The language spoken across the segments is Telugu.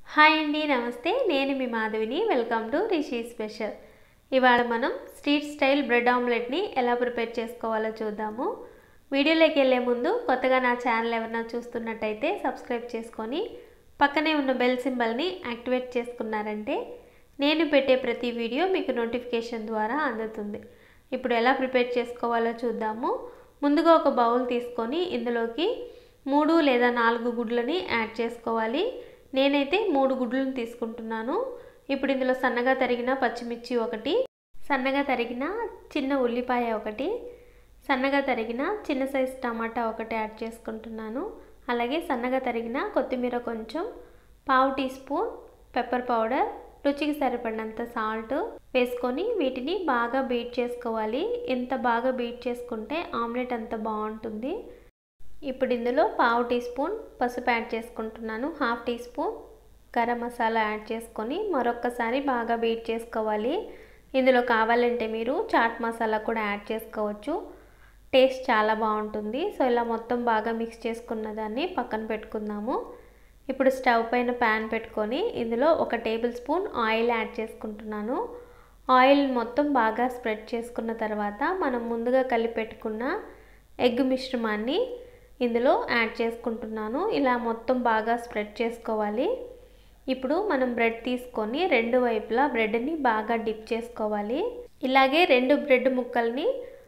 హాయ్ అండి, నమస్తే. నేను మీ మాధవిని. Welcome to Rishi special. ఇవాళ మనం స్ట్రీట్ స్టైల్ బ్రెడ్ ఆమ్లెట్ని ఎలా ప్రిపేర్ చేసుకోవాలో చూద్దాము. వీడియోలోకి వెళ్ళే ముందు కొత్తగా నా ఛానల్ ఎవరైనా చూస్తున్నట్టయితే సబ్స్క్రైబ్ చేసుకొని పక్కనే ఉన్న బెల్ సింబల్ని యాక్టివేట్ చేసుకున్నారంటే నేను పెట్టే ప్రతి వీడియో మీకు నోటిఫికేషన్ ద్వారా అందుతుంది. ఇప్పుడు ఎలా ప్రిపేర్ చేసుకోవాలో చూద్దాము. ముందుగా ఒక బౌల్ తీసుకొని ఇందులోకి 3 లేదా 4 గుడ్లని యాడ్ చేసుకోవాలి. నేనైతే 3 గుడ్లను తీసుకుంటున్నాను. ఇప్పుడు ఇందులో సన్నగా తరిగిన పచ్చిమిర్చి ఒకటి, సన్నగా తరిగిన చిన్న ఉల్లిపాయ ఒకటి, సన్నగా తరిగిన చిన్న సైజు టమాటా ఒకటి యాడ్ చేసుకుంటున్నాను. అలాగే సన్నగా తరిగిన కొత్తిమీర కొంచెం, 1/2 టీ స్పూన్ పెప్పర్ పౌడర్, రుచికి సరిపడినంత సాల్ట్ వేసుకొని వీటిని బాగా బీట్ చేసుకోవాలి. ఎంత బాగా బీట్ చేసుకుంటే ఆమ్లెట్ అంత బాగుంటుంది. ఇప్పుడు ఇందులో 1/2 టీ స్పూన్ పసుపు యాడ్ చేసుకుంటున్నాను. 1/2 teaspoon garam masala add చేసుకొని మరొకసారి బాగా బీట్ చేసుకోవాలి. ఇందులో కావాలంటే మీరు చాట్ మసాలా కూడా యాడ్ చేసుకోవచ్చు. టేస్ట్ చాలా బాగుంటుంది. సో ఇలా మొత్తం బాగా మిక్స్ చేసుకున్న దాన్ని పక్కన పెట్టుకుందాము. ఇప్పుడు స్టవ్ పైన ప్యాన్ పెట్టుకొని ఇందులో 1 టేబుల్ స్పూన్ ఆయిల్ యాడ్ చేసుకుంటున్నాను. ఆయిల్ మొత్తం బాగా స్ప్రెడ్ చేసుకున్న తర్వాత మనం ముందుగా కలిపి పెట్టుకున్న ఎగ్ మిశ్రమాన్ని ఇందులో యాడ్ చేసుకుంటున్నాను. ఇలా మొత్తం బాగా స్ప్రెడ్ చేసుకోవాలి. ఇప్పుడు మనం బ్రెడ్ తీసుకొని రెండు వైపులా బ్రెడ్ని బాగా డిప్ చేసుకోవాలి. ఇలాగే 2 బ్రెడ్ ముక్కల్ని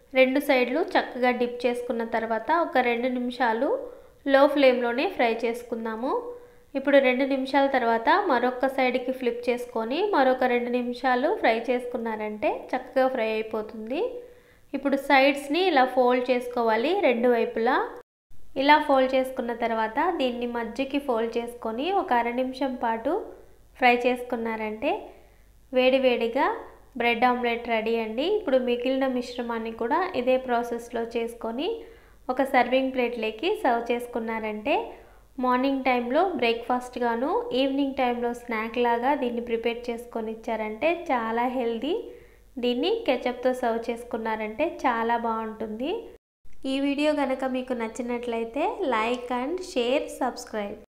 2 సైడ్లు చక్కగా డిప్ చేసుకున్న తర్వాత ఒక 2 నిమిషాలు లో ఫ్లేమ్లోనే ఫ్రై చేసుకుందాము. ఇప్పుడు 2 నిమిషాల తర్వాత మరొక సైడ్కి ఫ్లిప్ చేసుకొని మరొక 2 నిమిషాలు ఫ్రై చేసుకున్నారంటే చక్కగా ఫ్రై అయిపోతుంది. ఇప్పుడు సైడ్స్ని ఇలా ఫోల్డ్ చేసుకోవాలి. 2 వైపులా ఇలా ఫోల్డ్ చేసుకున్న తర్వాత దీన్ని మధ్యకి ఫోల్డ్ చేసుకొని ఒక అర నిమిషం పాటు ఫ్రై చేసుకున్నారంటే వేడివేడిగా బ్రెడ్ ఆమ్లెట్ రెడీ అండి. ఇప్పుడు మిగిలిన మిశ్రమాన్ని కూడా ఇదే ప్రాసెస్లో చేసుకొని ఒక సర్వింగ్ ప్లేట్లోకి సర్వ్ చేసుకున్నారంటే మార్నింగ్ టైంలో బ్రేక్ఫాస్ట్ గాను, ఈవినింగ్ టైంలో స్నాక్ లాగా దీన్ని ప్రిపేర్ చేసుకొని ఇచ్చారంటే చాలా హెల్దీ. దీన్ని కెచప్తో సర్వ్ చేసుకున్నారంటే చాలా బాగుంటుంది. ఈ వీడియో కనుక మీకు నచ్చినట్లయితే లైక్ అండ్ షేర్, సబ్స్క్రైబ్.